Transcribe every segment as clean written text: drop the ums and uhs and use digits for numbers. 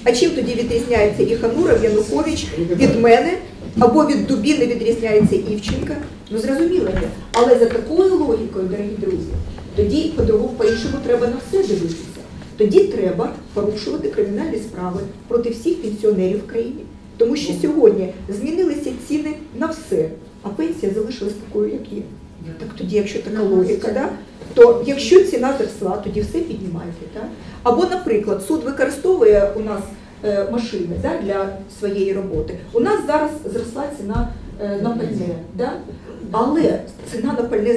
А чим тоді відрізняється і Хануров, Янукович від мене, або від Дубіни відрізняється Івченка? Ну, зрозуміло є. Але за такою логікою, дорогі друзі, тоді по-іншому треба на все дивитися. Тоді треба порушувати кримінальні справи проти всіх пенсіонерів в країні. Тому що сьогодні змінилися ціни на все, а пенсія залишилась такою, як є. Так тоді, якщо така логіка, да, то якщо ціна зросла, тоді все піднімайте. Да? Або, наприклад, суд використовує у нас машини, да, для своєї роботи. У нас зараз зросла ціна на пальне, да? Але ціна на пальне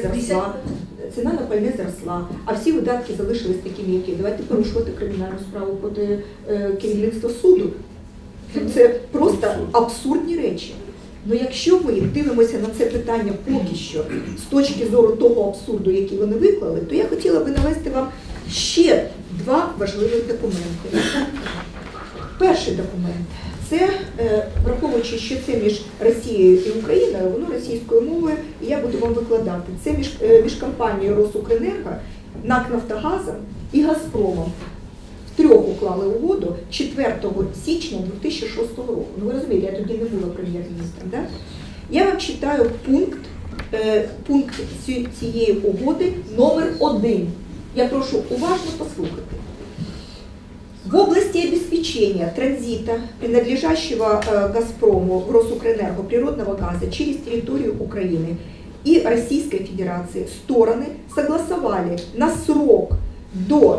зросла, а всі видатки залишились такими, які. Давайте порушувати кримінальну справу проти керівництва суду. Це просто абсурдні речі. Ну якщо ми дивимося на це питання поки що з точки зору того абсурду, який вони виклали, то я хотіла би навести вам ще два важливих документи. Перший документ – це, враховуючи, що це між Росією і Україною, воно російською мовою, і я буду вам викладати. Це між компанією Росукренерго, НАК «Нафтогазом» і «Газпромом». Втрьох уклали угоду 4 січня 2006 року. Ну ви розумієте, я тоді не була прем'єр-міністром. Да? Я вам читаю пункт цієї угоди номер 1. Я прошу уважно послухати. В области обеспечения транзита, принадлежащего «Газпрому» в Росукренерго природного газа через территорию Украины и Российской Федерации стороны согласовали на срок до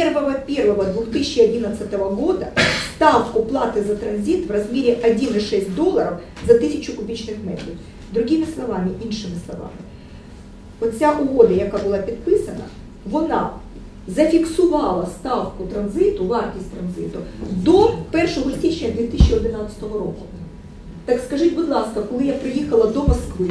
1.1.2011 года ставку платы за транзит в размере $1,6 за 1000 кубічних метрів. Другими словами, іншими словами, оця угода, яка була підписана, вона зафіксувала ставку транзиту, вартість транзиту до 1 січня 2011 року. Так скажіть, будь ласка, коли я приїхала до Москви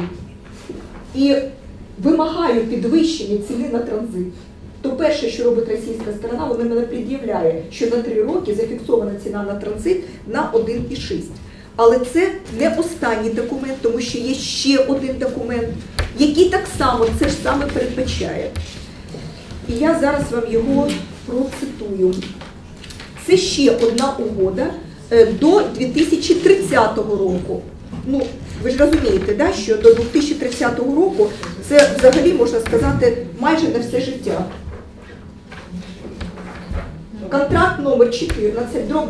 і вимагаю підвищення ціни на транзит, то перше, що робить російська сторона, вона мене пред'являє, що на 3 роки зафіксована ціна на транзит на 1,6. Але це не останній документ, тому що є ще один документ, який так само це ж саме передбачає. І я зараз вам його процитую. Це ще одна угода до 2030 року. Ну, ви ж розумієте, да, що до 2030 року це взагалі, можна сказати, майже на все життя. Контракт номер 14, дроб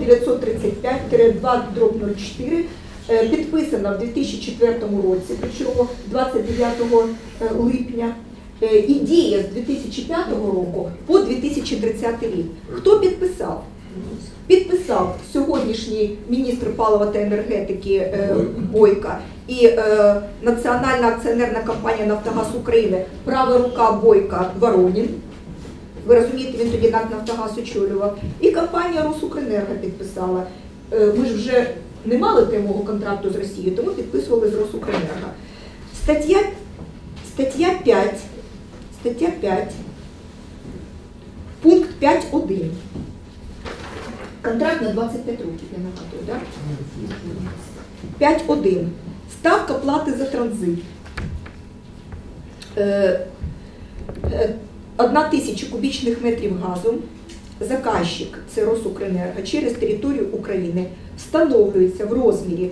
935-2-04, підписано в 2004 році, причому 29 липня, і діє з 2005 року по 2030 рік. Хто підписав? Підписав сьогоднішній міністр палива та енергетики Бойко і Національна акціонерна компанія «Нафтогаз України», права рука Бойко Воронін. Ви розумієте, він тоді НАК «Нафтогаз» очолював. І компанія «Росукренерго» підписала. Ми ж вже не мали прямого контракту з Росією, тому підписували з «Росукренерго». Стаття 5, пункт 5.1. Контракт на 25 років, я нагадую, да? 5.1. Ставка плати за транзит. 1000 кубічних метрів газу. Заказчик, це Росукренерго, через територію України встановлюється в розмірі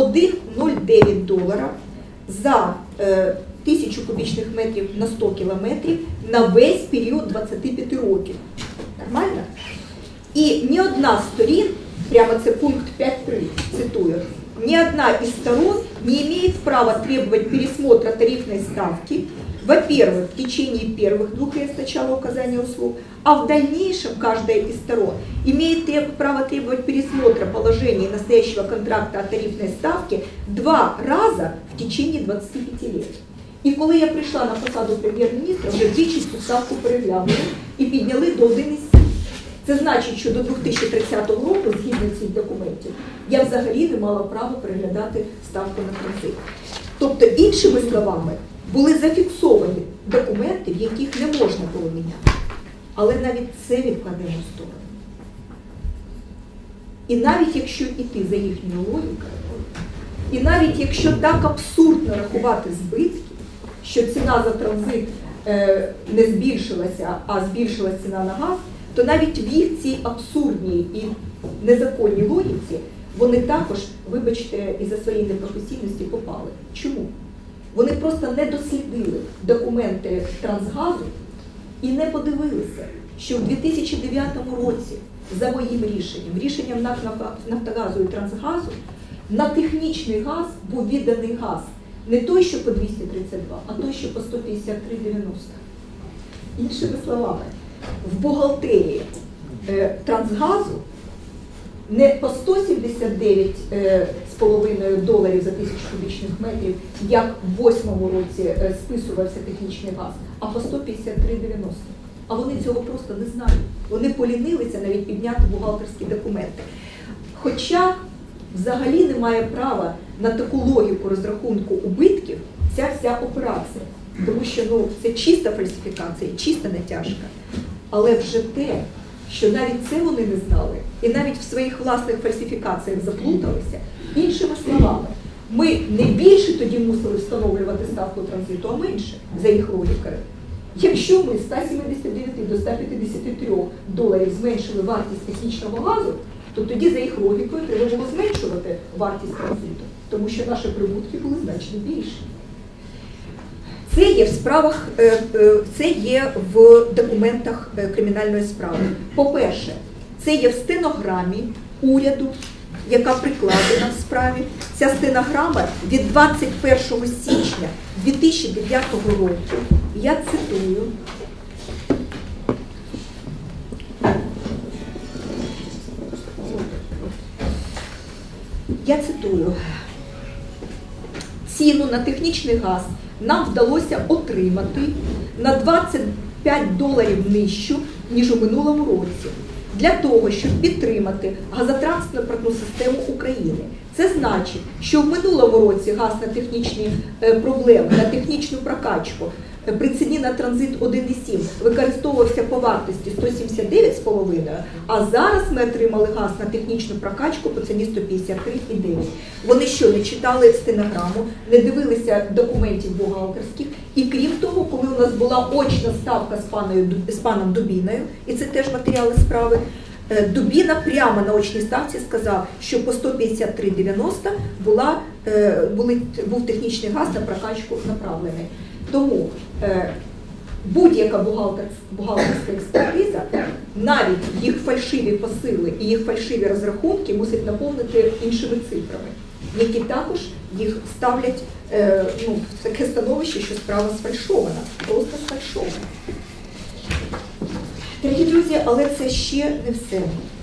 $1,09 за 1000 кубічних метрів на 100 кілометрів на весь період 25 років. Нормально? И ни одна из сторон, прямо это пункт 5.3, цитую, ни одна из сторон не имеет права требовать пересмотра тарифной ставки, во-первых, в течение первых 2 лет с начала указания услуг, а в дальнейшем каждая из сторон имеет право требовать пересмотра положений настоящего контракта о тарифной ставке 2 раза в течение 25 лет. І коли я прийшла на посаду прем'єр-міністра, вже двічі цю ставку переглянули і підняли до 1,7. Це значить, що до 2030 року, згідно цих документів, я взагалі не мала права переглядати ставку на транзит. Тобто, іншими словами, були зафіксовані документи, в яких не можна було міняти. Але навіть це відкладемо в сторону. І навіть якщо йти за їхньою логікою, і навіть якщо так абсурдно рахувати збитки, що ціна за транзит не збільшилася, а збільшилася ціна на газ, то навіть в їх цій абсурдній і незаконній логіці, вони також, вибачте, із-за своєї непрофесійності попали. Чому? Вони просто не дослідили документи Трансгазу і не подивилися, що в 2009 році за моїм рішенням НАК «Нафтогазу» і Трансгазу, на технічний газ був відданий газ не той, що по 232, а той, що по 153,90. Іншими словами, в бухгалтерії Трансгазу не по 179,5 доларів за 1000 кубічних метрів, як в 2008 році списувався технічний газ, а по 153,90. А вони цього просто не знають. Вони полінилися навіть підняти бухгалтерські документи. Хоча взагалі немає права на таку логіку розрахунку убитків ця вся операція. Тому що це чиста фальсифікація, чиста натяжка. Але вже те, що навіть це вони не знали, і навіть в своїх власних фальсифікаціях заплуталися, іншими словами, ми не більше тоді мусили встановлювати ставку транзиту, а менше, за їх логікою. Якщо ми з 179 до 153 доларів зменшили вартість технічного газу, то тоді за їх логікою треба було зменшувати вартість транзиту, тому що наші прибутки були значно більші. Це є в справах, це є в документах кримінальної справи. По-перше, це є в стенограмі уряду, яка прикладена в справі. Ця стенограма від 21 січня 2009 року. Я цитую. Ціну на технічний газ нам вдалося отримати на 25 доларів нижчу, ніж у минулому році, для того, щоб підтримати газотранспортну систему України. Це значить, що в минулому році газ на технічні проблеми, на технічну прокачку при ціні на транзит 1,7 використовувався по вартості 179,5, а зараз ми отримали газ на технічну прокачку по ціні 153,9. Вони що, не читали стенограму, не дивилися документів бухгалтерських, і крім того, коли у нас була очна ставка з паном Дубіною, і це теж матеріали справи, Дубіна прямо на очній ставці сказав, що по 153,90 був технічний газ на прокачку направлений. Тому будь-яка бухгалтерська експертиза, навіть їх фальшиві посили і їх фальшиві розрахунки мусить наповнити іншими цифрами, які також їх ставлять в таке становище, що справа сфальшована, просто сфальшована. Дорогі друзі, але це ще не все.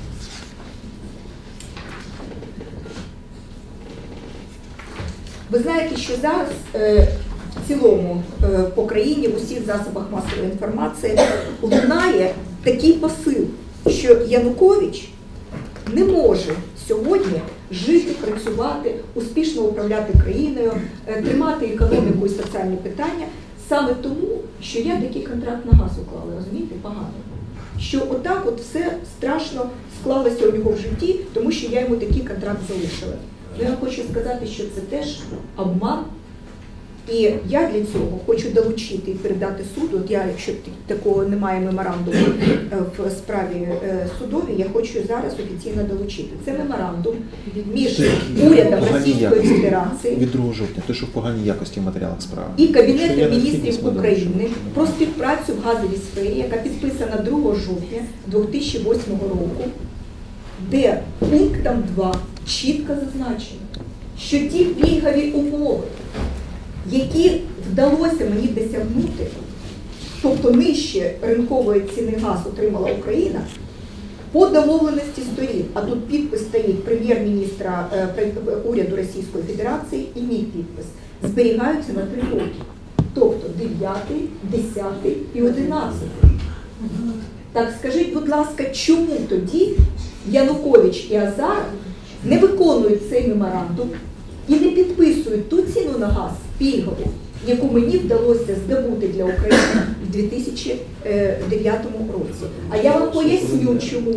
Ви знаєте, що зараз в цілому по країні, в усіх засобах масової інформації лунає такий посил, що Янукович не може сьогодні жити, працювати, успішно управляти країною, тримати економіку і соціальні питання саме тому, що я такий контракт на газ уклала, розумієте, погано. Що отак от все страшно склалося у нього в житті, тому що я йому такий контракт залишила. Я вам хочу сказати, що це теж обман. І я для цього хочу долучити і передати суду, якщо такого немає меморандуму в справі судовій, я хочу зараз офіційно долучити. Це меморандум між урядом Російської Федерації від 2 жовтня, то що в поганій якості в матеріалах справи. І Кабінетом міністрів України про співпрацю в газовій сфері, яка підписана 2 жовтня 2008 року, де пунктом 2 чітко зазначено, що ті пільгові умови, які вдалося мені досягнути, тобто нижче ринкової ціни газ отримала Україна, по домовленості сторін, а тут підпис стоїть прем'єр-міністра уряду Російської Федерації і мій підпис, зберігаються на 3 роки. Тобто 9, 10 і 11. Так скажіть, будь ласка, чому тоді Янукович і Азаров не виконують цей меморандум і не підписують ту ціну на газ пільгову, яку мені вдалося здобути для України в 2009 році. А я вам поясню, чому.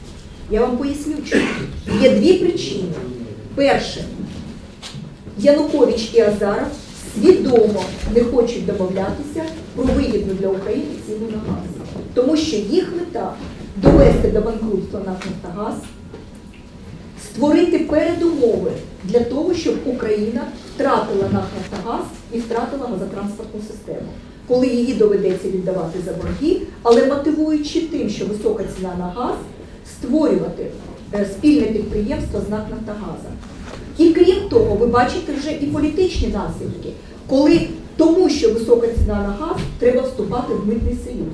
Є 2 причини. Перше, Янукович і Азаров свідомо не хочуть домовлятися про вигідну для України ціну на газ. Тому що їх мета – довести до банкрутства НАК «Нафтогаз», створити передумови для того, щоб Україна втратила НАК «Нафтогаз» і втратила газотранспортну систему, коли її доведеться віддавати за борги, але мотивуючи тим, що висока ціна на газ, створювати спільне підприємство з НАК «Нафтогаза». І крім того, ви бачите вже і політичні наслідки, коли тому, що висока ціна на газ, треба вступати в митний союз.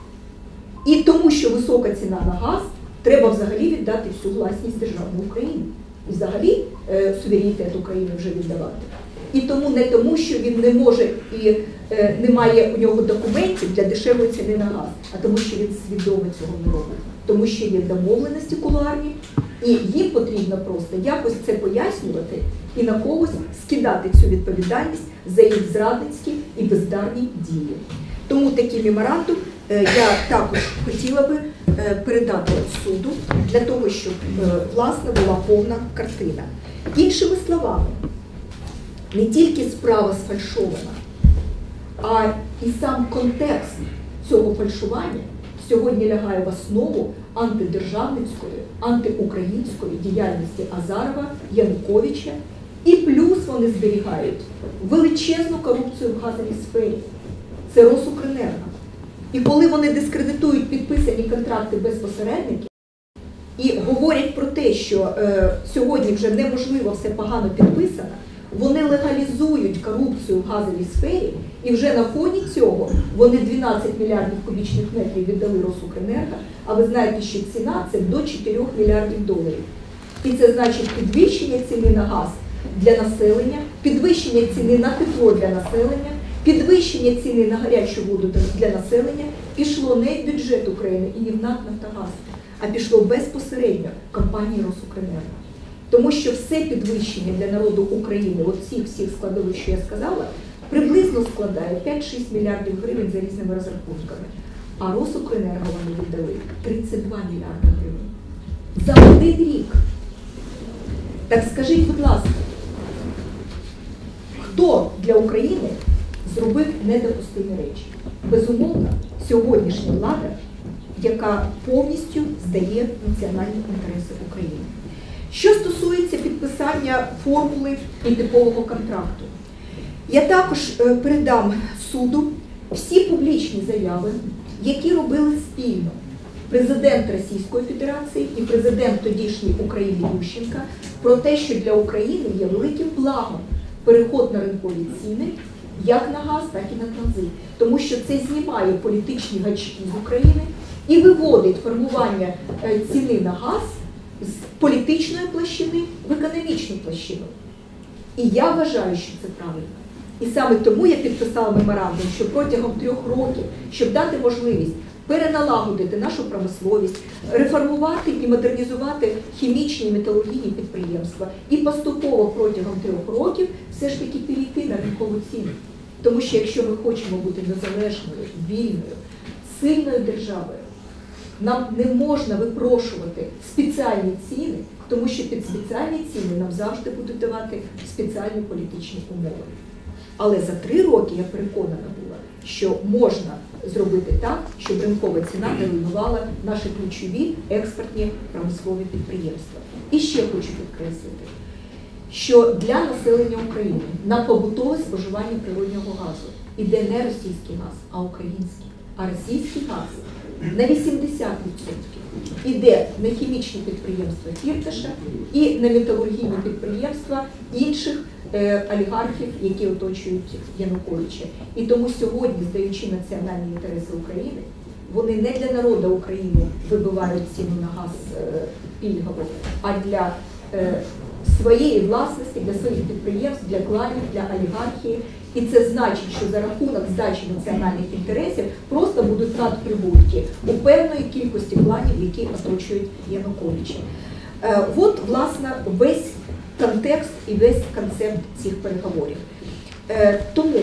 І тому, що висока ціна на газ, треба взагалі віддати всю власність державну України. І взагалі суверенітет України вже віддавати. І тому не тому, що він не може і немає у нього документів для дешевої ціни на газ, а тому, що він свідомо цього не робить. Тому що є домовленості кулуарні, і їм потрібно просто якось це пояснювати і на когось скидати цю відповідальність за їх зрадницькі і бездарні дії. Тому такий меморандум я також хотіла би передати суду для того, щоб, власне, була повна картина. Іншими словами, не тільки справа сфальшована, а і сам контекст цього фальшування сьогодні лягає в основу антидержавницької, антиукраїнської діяльності Азарова, Януковича, і плюс вони зберігають величезну корупцію в газовій сфері. Це Росукренерго. І коли вони дискредитують підписані контракти без посередників і говорять про те, що сьогодні вже неможливо, все погано підписано, вони легалізують корупцію в газовій сфері, і вже на фоні цього вони 12 мільярдів кубічних метрів віддали Росукренерго, а ви знаєте, що ціна – це до 4 мільярдів доларів. І це значить підвищення ціни на газ для населення, підвищення ціни на тепло для населення, підвищення ціни на гарячу воду для населення пішло не в бюджет України і не в НАК «Нафтогаз», а пішло безпосередньо компанії Росукренерго. Тому що все підвищення для народу України, от всіх складових, що я сказала, приблизно складає 5-6 мільярдів гривень за різними розрахунками. А Росукренерго вони віддали 32 мільярди гривень. За один рік. Так скажіть, будь ласка, хто для України зробив недопустимі речі? Безумовно, сьогоднішня влада, яка повністю здає національні інтереси України. Що стосується підписання формули і типового контракту, я також передам суду всі публічні заяви, які робили спільно президент Російської Федерації і президент тодішньої України Ющенка про те, що для України є великим благом переход на ринкові ціни, як на газ, так і на транзит. Тому що це знімає політичні гачки з України і виводить формування ціни на газ з політичної площини в економічну площину. І я вважаю, що це правильно. І саме тому я підписала меморандум, що протягом 3 років, щоб дати можливість переналагодити нашу промисловість, реформувати і модернізувати хімічні і металургійні підприємства і поступово протягом 3 років все ж таки перейти на ринкову ціну. Тому що якщо ми хочемо бути незалежною, вільною, сильною державою, нам не можна випрошувати спеціальні ціни, тому що під спеціальні ціни нам завжди будуть давати спеціальні політичні умови. Але за 3 роки я переконана була, що можна зробити так, щоб ринкова ціна домінувала наші ключові експортні промислові підприємства. І ще хочу підкреслити, що для населення України на побутове споживання природнього газу іде не російський газ, а український. А російський газ на 80% іде на хімічні підприємства Фірташа і на металургійні підприємства інших олігархів, які оточують Януковича. І тому сьогодні, здаючи національні інтереси України, вони не для народу України вибивають ціну на газ пільгово, а для своєї власності, для своїх підприємств, для кланів, для олігархії. І це значить, що за рахунок здачі національних інтересів просто будуть надприбутки у певної кількості кланів, які оточують Януковича. От, власне, весь контекст і весь концепт цих переговорів. Тому